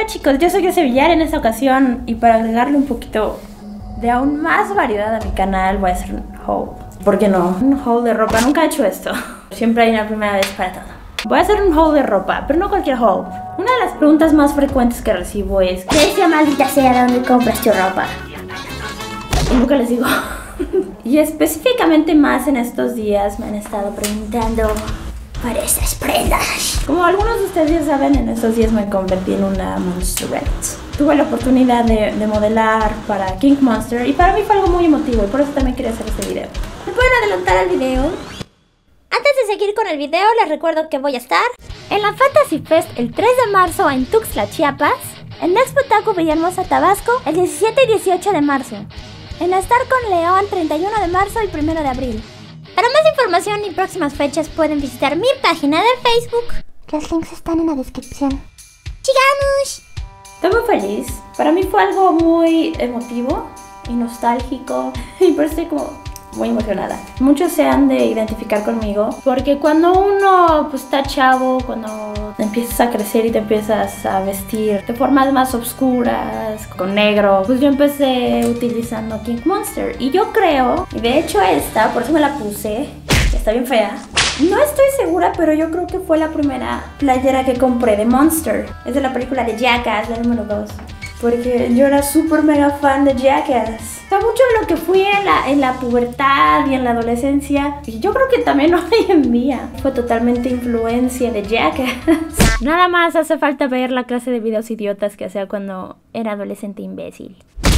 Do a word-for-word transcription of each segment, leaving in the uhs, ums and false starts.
chicos, yo soy Grecia Villar en esta ocasión y para agregarle un poquito de aún más variedad a mi canal voy a hacer un haul. ¿Por qué no? Un haul de ropa, nunca he hecho esto. Siempre hay una primera vez para todo. Voy a hacer un haul de ropa, pero no cualquier haul. Una de las preguntas más frecuentes que recibo es Grecia, maldita sea, ¿dónde compras tu ropa? Y nunca les digo. Y específicamente más en estos días me han estado preguntando por esas prendas. Como algunos de ustedes ya saben, en estos días me convertí en una monsterette. Tuve la oportunidad de, de modelar para King Monster y para mí fue algo muy emotivo y por eso también quería hacer este video. ¿Me pueden adelantar el video? Antes de seguir con el video, les recuerdo que voy a estar en la Fantasy Fest el tres de marzo en Tuxtla, Chiapas, en Expo Taco Villahermosa, Tabasco, el diecisiete y dieciocho de marzo, en Star con León treinta y uno de marzo y primero de abril. Para más información y próximas fechas pueden visitar mi página de Facebook. Los links están en la descripción. ¡Sigamos! Estoy muy feliz. Para mí fue algo muy emotivo y nostálgico y por eso estoy como muy emocionada. Muchos se han de identificar conmigo porque cuando uno pues está chavo, cuando empiezas a crecer y te empiezas a vestir de formas más oscuras, con negro, pues yo empecé utilizando King Monster y yo creo, y de hecho esta, por eso me la puse, está bien fea. No estoy segura, pero yo creo que fue la primera playera que compré de Monster. Es de la película de Jackass, la número dos. Porque yo era súper mega fan de Jackass. O sea, mucho de lo que fui en la, en la pubertad y en la adolescencia, y yo creo que también hoy en día, fue totalmente influencia de Jackass. Nada más hace falta ver la clase de videos idiotas que hacía cuando era adolescente imbécil.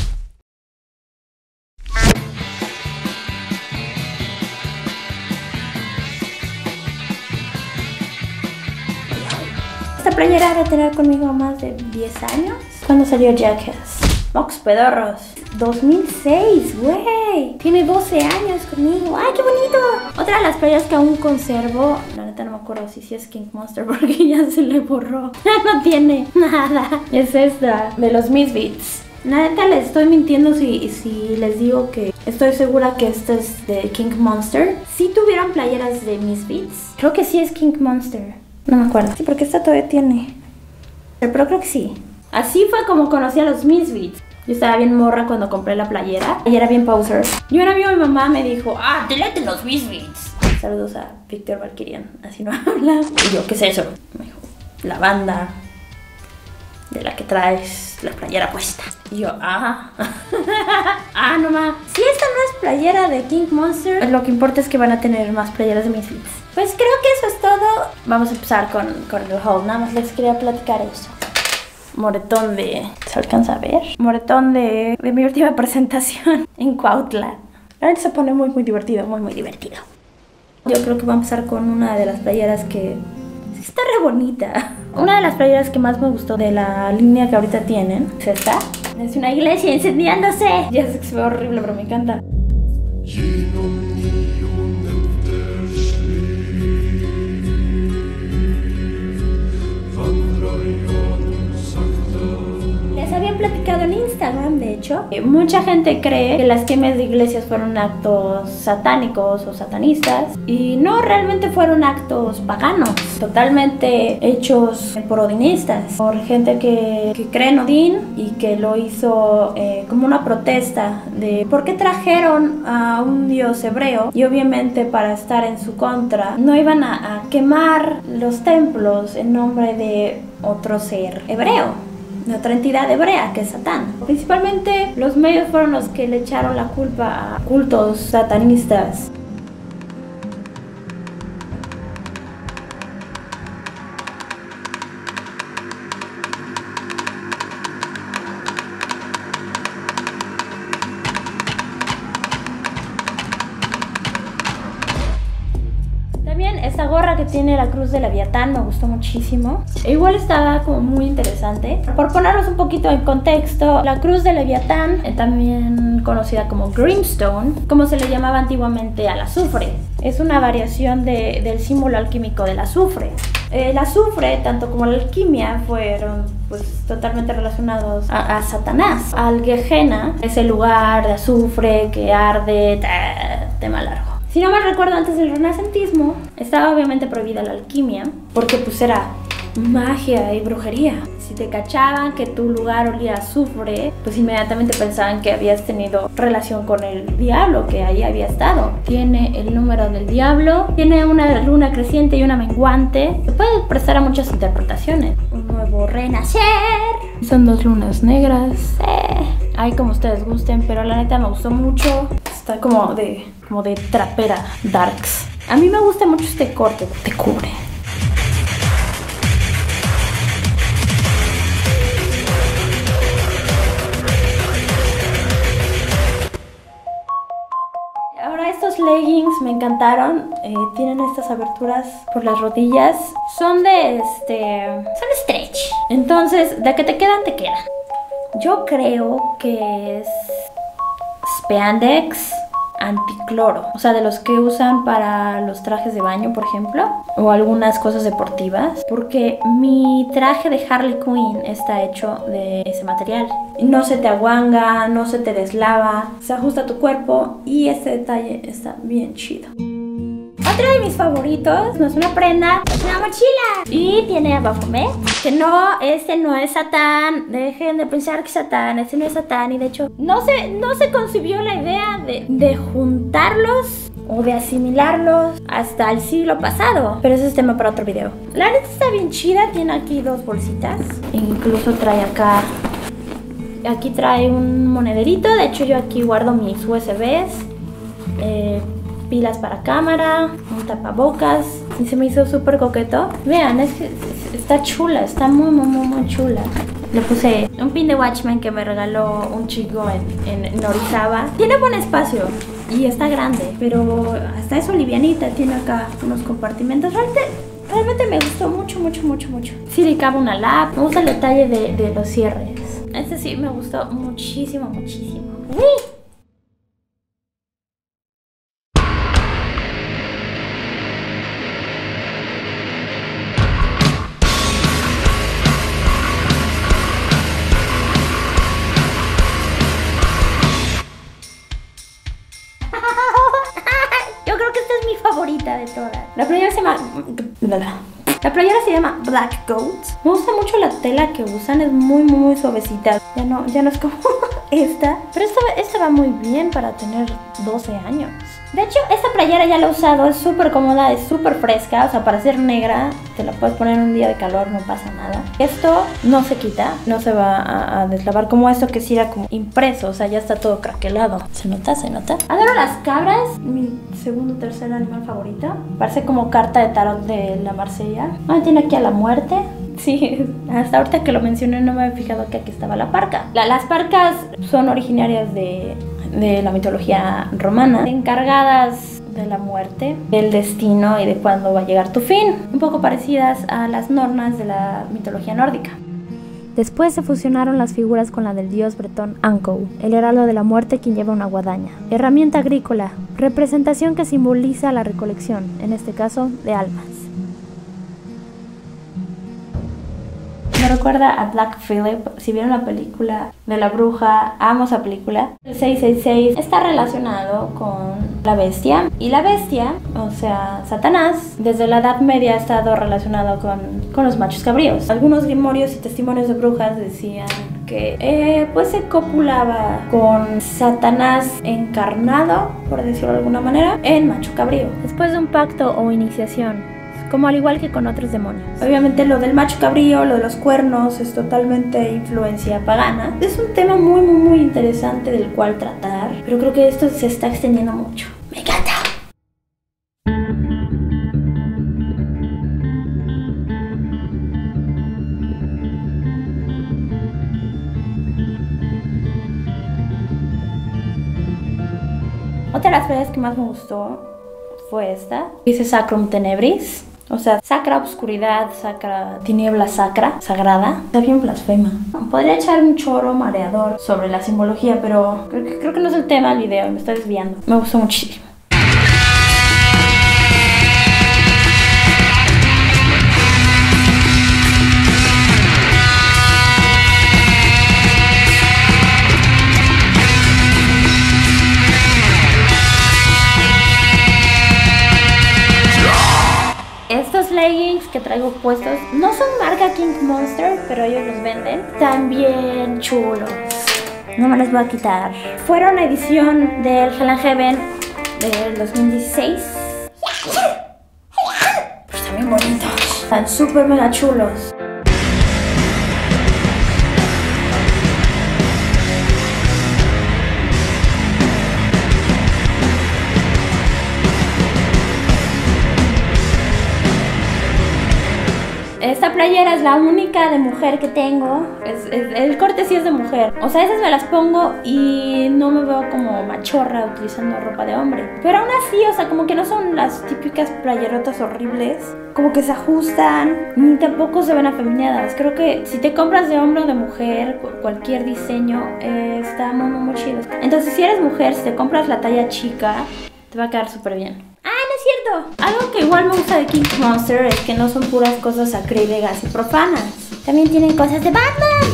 Esta playera debe tener conmigo más de diez años. Cuando salió Jackass. Mox Pedorros. dos mil seis, güey. Tiene doce años conmigo. ¡Ay, qué bonito! Otra de las playeras que aún conservo, la neta no me acuerdo si sí es King Monster porque ya se le borró. Ya no tiene nada. Es esta, de los Misfits. La neta les estoy mintiendo si, si les digo que estoy segura que esta es de King Monster. Si tuvieran playeras de Misfits, creo que sí es King Monster. No me acuerdo. Sí, porque esta todavía tiene. Pero creo que sí. Así fue como conocí a los Misfits. Yo estaba bien morra cuando compré la playera y era bien poser. Y un amigo de mi mamá me dijo, ah, te late los Misfits. Saludos a Víctor Valkyrian, así no habla. Y yo, ¿qué es eso? Me dijo, la banda de la que traes la playera puesta. Y yo, ah, ah, no más. Si esta no es playera de King Monster, lo que importa es que van a tener más playeras de Misfits. Pues creo que eso es todo. Vamos a empezar con, con el haul. Nada más les quería platicar eso. Moretón de... ¿Se alcanza a ver? Moretón de, de mi última presentación en Cuautla. Ahora se pone muy muy divertido, muy muy divertido. Yo creo que vamos a empezar con una de las playeras que... está re bonita. Una de las playeras que más me gustó de la línea que ahorita tienen es esta. Es una iglesia incendiándose. Ya sé que se ve horrible, pero me encanta. Les había platicado en Instagram, de hecho. Mucha gente cree que las quemas de iglesias fueron actos satánicos o satanistas. Y no, realmente fueron actos paganos. Totalmente hechos por odinistas. Por gente que, que cree en Odín y que lo hizo eh, como una protesta de por qué trajeron a un dios hebreo. Y obviamente para estar en su contra no iban a, a quemar los templos en nombre de otro ser hebreo. De otra entidad hebrea que es Satán. Principalmente los medios fueron los que le echaron la culpa a cultos satanistas. Esta gorra que tiene la cruz de Leviatán me gustó muchísimo. E igual estaba como muy interesante. Por ponerlos un poquito en contexto, la cruz de Leviatán, eh, también conocida como Grimstone, como se le llamaba antiguamente al azufre. Es una variación de, del símbolo alquímico del azufre. El azufre, tanto como la alquimia, fueron pues totalmente relacionados a, a Satanás. Al Gehenna, ese lugar de azufre que arde, tema largo. Si no mal recuerdo, antes del renacentismo estaba obviamente prohibida la alquimia porque pues era magia y brujería. Si te cachaban que tu lugar olía a azufre, pues inmediatamente pensaban que habías tenido relación con el diablo que ahí había estado. Tiene el número del diablo, tiene una luna creciente y una menguante. Se puede prestar a muchas interpretaciones. Un nuevo renacer. Son dos lunas negras. Eh, hay como ustedes gusten, pero la neta me gustó mucho. Está como de, como de trapera darks. A mí me gusta mucho este corte, te cubre. Ahora estos leggings me encantaron. Eh, tienen estas aberturas por las rodillas. Son de este... son stretch. Entonces, de que te quedan, te quedan. Yo creo que es spandex anticloro, o sea, de los que usan para los trajes de baño, por ejemplo, o algunas cosas deportivas, porque mi traje de Harley Quinn está hecho de ese material. No se te aguanga, no se te deslava, se ajusta a tu cuerpo y este detalle está bien chido. Otro de mis favoritos no es una prenda, es una mochila. Y tiene Baphomet, que no, este no es Satán. Dejen de pensar que es Satán, este no es Satán. Y de hecho, no se, no se concibió la idea de, de juntarlos o de asimilarlos hasta el siglo pasado. Pero ese es tema para otro video. La neta está bien chida, tiene aquí dos bolsitas. Incluso trae acá, aquí trae un monederito. De hecho, yo aquí guardo mis U S Bs. Eh... pilas para cámara, un tapabocas, y se me hizo súper coqueto. Vean, es que está chula, está muy, muy, muy, muy chula. Le puse un pin de Watchmen que me regaló un chico en, en, en Orizaba. Tiene buen espacio y está grande, pero hasta eso livianita. Tiene acá unos compartimentos. Realmente, realmente me gustó mucho, mucho, mucho, mucho. Sí le cabe una lap. Me gusta el detalle de, de los cierres. Este sí me gustó muchísimo, muchísimo. ¡Uy! De todas. La playera se llama... La playera se llama Black Goat. Me gusta mucho la tela que usan, es muy muy suavecita. Ya no, ya no es como esta. Pero esta, esta va muy bien para tener doce años. De hecho, esta playera ya la he usado, es súper cómoda, es súper fresca. O sea, para ser negra, te la puedes poner en un día de calor, no pasa nada. Esto no se quita, no se va a, a deslavar como esto que sí era como impreso. O sea, ya está todo craquelado. ¿Se nota? ¿Se nota? Adoro las cabras, mi segundo o tercer animal favorito. Parece como carta de tarot de la Marsella. Ah, tiene aquí a la muerte. Sí, hasta ahorita que lo mencioné no me había fijado que aquí estaba la parca. La, las parcas son originarias de, de la mitología romana, encargadas de la muerte, del destino y de cuándo va a llegar tu fin. Un poco parecidas a las nornas de la mitología nórdica. Después se fusionaron las figuras con la del dios bretón Ankou, el heraldo de la muerte quien lleva una guadaña. Herramienta agrícola, representación que simboliza la recolección, en este caso de almas. Me recuerda a Black Phillip. Si vieron la película de la bruja, amo esa película. El seiscientos sesenta y seis está relacionado con la bestia. Y la bestia, o sea, Satanás, desde la Edad Media ha estado relacionado con, con los machos cabríos. Algunos grimorios y testimonios de brujas decían que eh, pues se copulaba con Satanás encarnado, por decirlo de alguna manera, en macho cabrío. Después de un pacto o iniciación, como al igual que con otros demonios. Obviamente lo del macho cabrío, lo de los cuernos, es totalmente influencia pagana. Es un tema muy, muy, muy interesante del cual tratar, pero creo que esto se está extendiendo mucho. ¡Me encanta! Otra de las frases que más me gustó fue esta. Dice Sacrum Tenebris. O sea, sacra obscuridad, sacra tiniebla sacra, sagrada. Está bien blasfema. Podría echar un chorro mareador sobre la simbología, pero creo que, creo que no es el tema del video, me estoy desviando. Me gustó muchísimo. Estos leggings que que traigo puestos. No son marca King Monster, pero ellos los venden. También chulos. No me los voy a quitar. Fueron la edición del Hell and Heaven del dos mil dieciséis. Pero están bien bonitos. Están súper mega chulos. Esta playera es la única de mujer que tengo. Es, es, el corte sí es de mujer. O sea, esas me las pongo y no me veo como machorra utilizando ropa de hombre. Pero aún así, o sea, como que no son las típicas playerotas horribles. Como que se ajustan, ni tampoco se ven afeminadas. Creo que si te compras de hombre o de mujer, cualquier diseño, eh, está muy, muy, muy chido. Entonces, si eres mujer, si te compras la talla chica, te va a quedar súper bien. Algo que igual me gusta de King Monster es que no son puras cosas sacrílegas y profanas. También tienen cosas de Batman.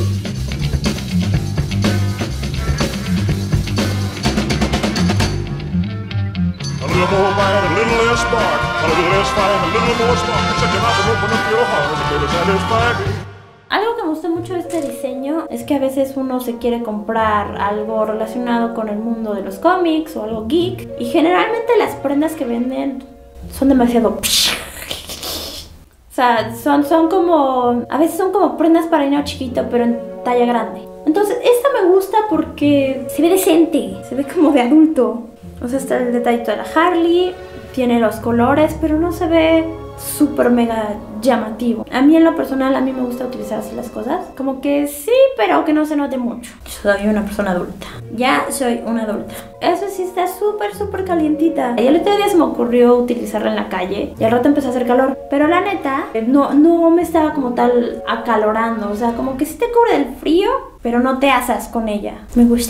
A little more bite, a little less spark, a little less fight, a little more spark. Shut your mouth and open up your heart, baby, satisfy me. Algo que me gusta mucho de este diseño es que a veces uno se quiere comprar algo relacionado con el mundo de los cómics o algo geek, y generalmente las prendas que venden son demasiado... O sea, son, son como... A veces son como prendas para niño chiquito, pero en talla grande. Entonces, esta me gusta porque se ve decente, se ve como de adulto. O sea, está el detallito de la Harley, tiene los colores, pero no se ve súper mega llamativo. A mí en lo personal, a mí me gusta utilizar así las cosas. Como que sí, pero que no se note mucho. Soy una persona adulta. Ya soy una adulta. Eso sí está súper, súper calientita. Y el otro día se me ocurrió utilizarla en la calle y al rato empezó a hacer calor. Pero la neta, no, no me estaba como tal acalorando. O sea, como que sí te cubre del frío, pero no te asas con ella. Me gusta.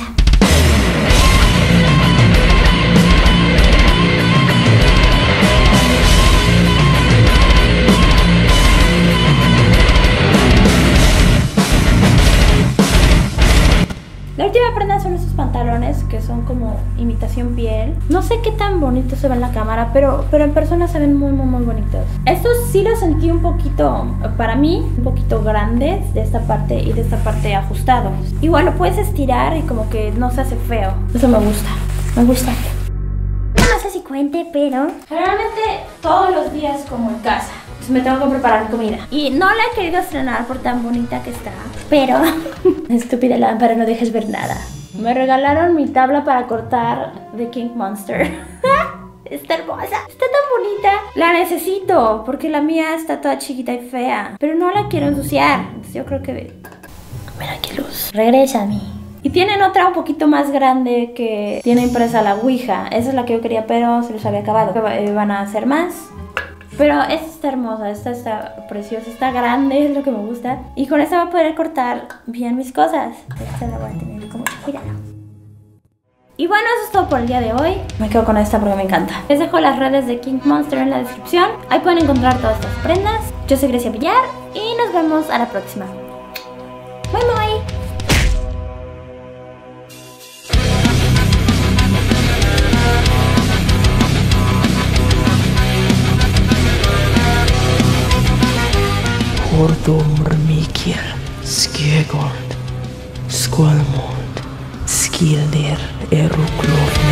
La última prenda son estos pantalones que son como imitación piel. No sé qué tan bonitos se ven en la cámara, pero, pero en persona se ven muy, muy, muy bonitos. Estos sí los sentí un poquito, para mí, un poquito grandes de esta parte y de esta parte ajustados. Igual lo puedes estirar y como que no se hace feo. Eso me gusta, me gusta. No sé si cuente, pero... Generalmente todos los días como en casa. Entonces me tengo que preparar comida. Y no la he querido estrenar por tan bonita que está. Pero... Estúpida lámpara, no dejes ver nada. Me regalaron mi tabla para cortar de King Monster. Está hermosa, está tan bonita. La necesito porque la mía está toda chiquita y fea. Pero no la quiero ensuciar. Entonces yo creo que... Mira qué luz. Regresa a mí. Y tienen otra un poquito más grande que tiene impresa la ouija. Esa es la que yo quería, pero se les había acabado. Van a hacer más. Pero esta está hermosa, esta está preciosa, está grande, es lo que me gusta. Y con esta voy a poder cortar bien mis cosas. Esta la voy a tener con mucho cuidado. Y bueno, eso es todo por el día de hoy. Me quedo con esta porque me encanta. Les dejo las redes de King Monster en la descripción. Ahí pueden encontrar todas estas prendas. Yo soy Grecia Villar y nos vemos a la próxima. Bye bye. Hordomr Mikir, Skegord, Skolmod, Skildir, Eruklov.